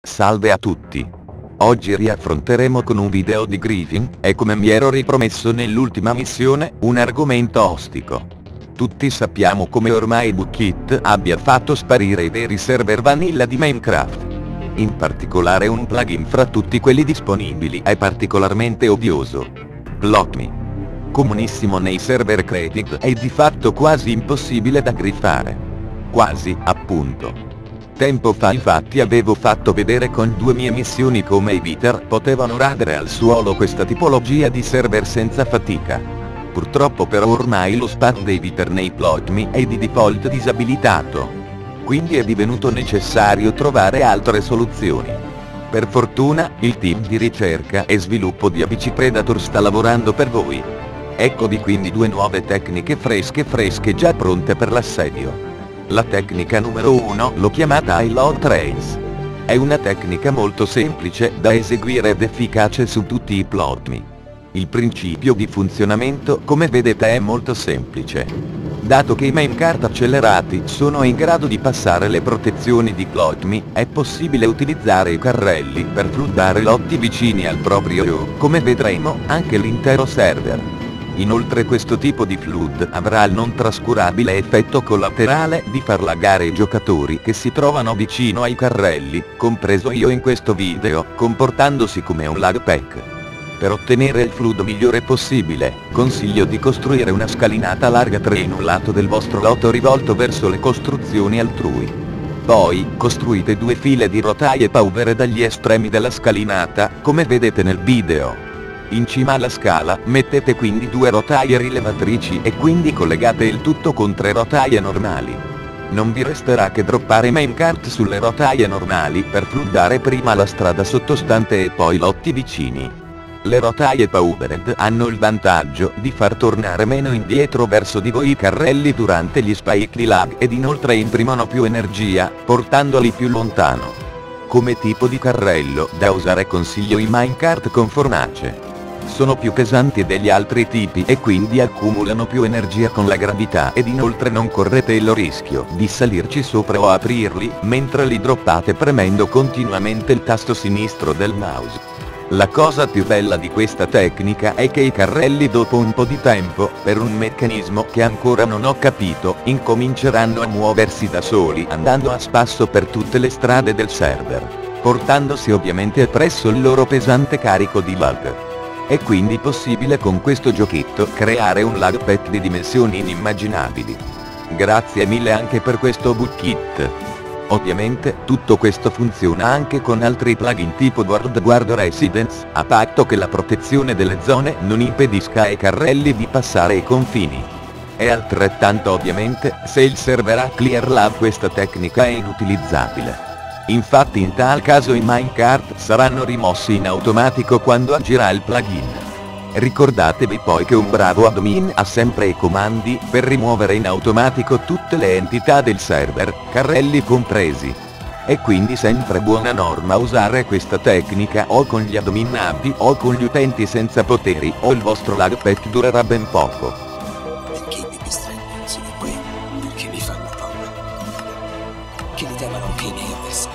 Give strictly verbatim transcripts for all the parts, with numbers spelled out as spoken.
Salve a tutti! Oggi riaffronteremo con un video di Griffin, e come mi ero ripromesso nell'ultima missione, un argomento ostico. Tutti sappiamo come ormai Bootkit abbia fatto sparire i veri server vanilla di Minecraft. In particolare un plugin fra tutti quelli disponibili è particolarmente odioso. BlockMe. Comunissimo nei server created e di fatto quasi impossibile da griffare. Quasi, appunto. Tempo fa infatti avevo fatto vedere con due mie missioni come i beater potevano radere al suolo questa tipologia di server senza fatica. Purtroppo però ormai lo spam dei beater nei BlockMe è di default disabilitato. Quindi è divenuto necessario trovare altre soluzioni. Per fortuna, il team di ricerca e sviluppo di A B C Predator sta lavorando per voi. Eccovi quindi due nuove tecniche fresche fresche già pronte per l'assedio. La tecnica numero uno l'ho chiamata I Love Trains. È una tecnica molto semplice da eseguire ed efficace su tutti i BlockMe. Il principio di funzionamento, come vedete, è molto semplice. Dato che i minecart accelerati sono in grado di passare le protezioni di BlockMe, è possibile utilizzare i carrelli per floodare lotti vicini al proprio, come vedremo, anche l'intero server. Inoltre questo tipo di flood avrà il non trascurabile effetto collaterale di far laggare i giocatori che si trovano vicino ai carrelli, compreso io in questo video, comportandosi come un lag pack. Per ottenere il flood migliore possibile, consiglio di costruire una scalinata larga tre in un lato del vostro lotto rivolto verso le costruzioni altrui. Poi, costruite due file di rotaie povere dagli estremi della scalinata, come vedete nel video. In cima alla scala, mettete quindi due rotaie rilevatrici e quindi collegate il tutto con tre rotaie normali. Non vi resterà che droppare i minecart sulle rotaie normali per floodare prima la strada sottostante e poi lotti vicini. Le rotaie powered hanno il vantaggio di far tornare meno indietro verso di voi i carrelli durante gli spike di lag ed inoltre imprimono più energia, portandoli più lontano. Come tipo di carrello da usare consiglio i minecart con fornace. Sono più pesanti degli altri tipi e quindi accumulano più energia con la gravità ed inoltre non correte il rischio di salirci sopra o aprirli mentre li droppate premendo continuamente il tasto sinistro del mouse. La cosa più bella di questa tecnica è che i carrelli dopo un po' di tempo, per un meccanismo che ancora non ho capito, incominceranno a muoversi da soli andando a spasso per tutte le strade del server, portandosi ovviamente appresso il loro pesante carico di lag. È quindi possibile con questo giochetto creare un lag pack di dimensioni inimmaginabili. Grazie mille anche per questo Bootkit. Ovviamente, tutto questo funziona anche con altri plugin tipo World Guard Residence, a patto che la protezione delle zone non impedisca ai carrelli di passare i confini. È altrettanto ovviamente, se il server ha clear lag questa tecnica è inutilizzabile. Infatti in tal caso i minecart saranno rimossi in automatico quando agirà il plugin. Ricordatevi poi che un bravo admin ha sempre i comandi per rimuovere in automatico tutte le entità del server, carrelli compresi. È quindi sempre buona norma usare questa tecnica o con gli admin abbi o con gli utenti senza poteri o il vostro lag pack durerà ben poco. Perché mi distraggono di qui? Perché mi fanno paura? Che li temano anche i miei avversari.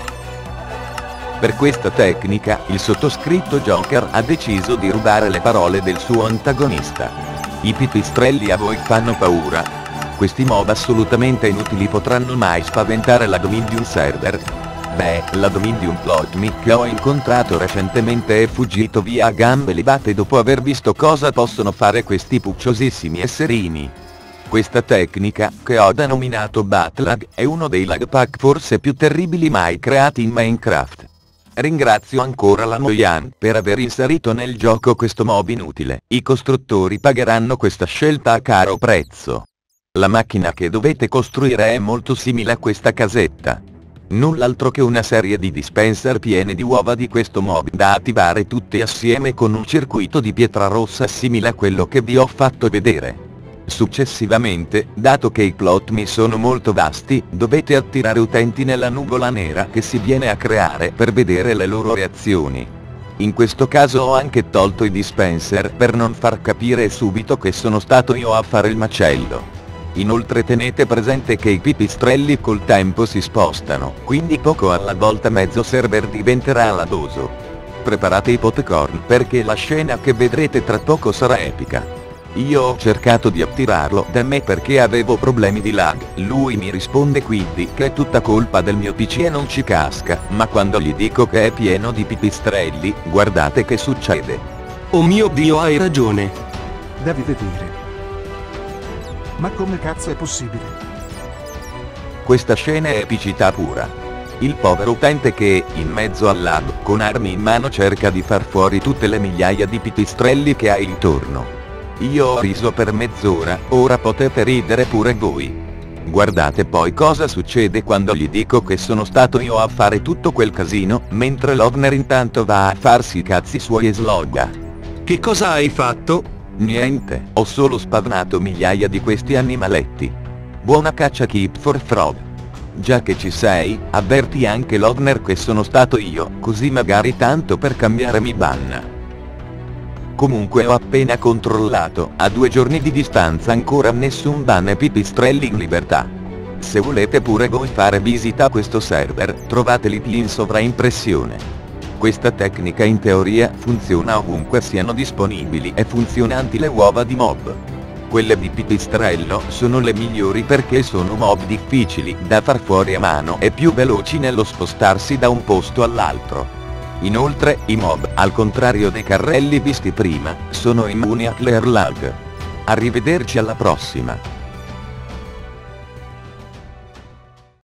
Per questa tecnica, il sottoscritto Joker ha deciso di rubare le parole del suo antagonista. I pipistrelli a voi fanno paura? Questi mob assolutamente inutili potranno mai spaventare l'admin di un server? Beh, l'admin di un BlockMe che ho incontrato recentemente è fuggito via a gambe levate dopo aver visto cosa possono fare questi pucciosissimi esserini. Questa tecnica, che ho denominato Batlag, è uno dei lag pack forse più terribili mai creati in Minecraft. Ringrazio ancora la Mojang per aver inserito nel gioco questo mob inutile. I costruttori pagheranno questa scelta a caro prezzo. La macchina che dovete costruire è molto simile a questa casetta. Null'altro che una serie di dispenser piene di uova di questo mob da attivare tutti assieme con un circuito di pietra rossa simile a quello che vi ho fatto vedere. Successivamente, dato che i BlockMe sono molto vasti, dovete attirare utenti nella nuvola nera che si viene a creare per vedere le loro reazioni. In questo caso ho anche tolto i dispenser per non far capire subito che sono stato io a fare il macello. Inoltre tenete presente che i pipistrelli col tempo si spostano, quindi poco alla volta mezzo server diventerà ladoso. Preparate i popcorn perché la scena che vedrete tra poco sarà epica. Io ho cercato di attirarlo da me perché avevo problemi di lag, lui mi risponde quindi che è tutta colpa del mio P C e non ci casca, ma quando gli dico che è pieno di pipistrelli, guardate che succede. Oh mio Dio, hai ragione. Devi vedere. Ma come cazzo è possibile? Questa scena è epicità pura. Il povero utente che, in mezzo al lag, con armi in mano cerca di far fuori tutte le migliaia di pipistrelli che ha intorno. Io ho riso per mezz'ora, ora potete ridere pure voi. Guardate poi cosa succede quando gli dico che sono stato io a fare tutto quel casino, mentre Logner intanto va a farsi i cazzi suoi e slogga. Che cosa hai fatto? Niente, ho solo spavnato migliaia di questi animaletti. Buona caccia Keep for Frog. Già che ci sei, avverti anche Logner che sono stato io, così magari tanto per cambiare mi banna. Comunque ho appena controllato, a due giorni di distanza ancora nessun ban e pipistrelli in libertà. Se volete pure voi fare visita a questo server, trovate l'I P in sovraimpressione. Questa tecnica in teoria funziona ovunque siano disponibili e funzionanti le uova di mob. Quelle di pipistrello sono le migliori perché sono mob difficili da far fuori a mano e più veloci nello spostarsi da un posto all'altro. Inoltre, i mob, al contrario dei carrelli visti prima, sono immuni a clear lag. Arrivederci alla prossima.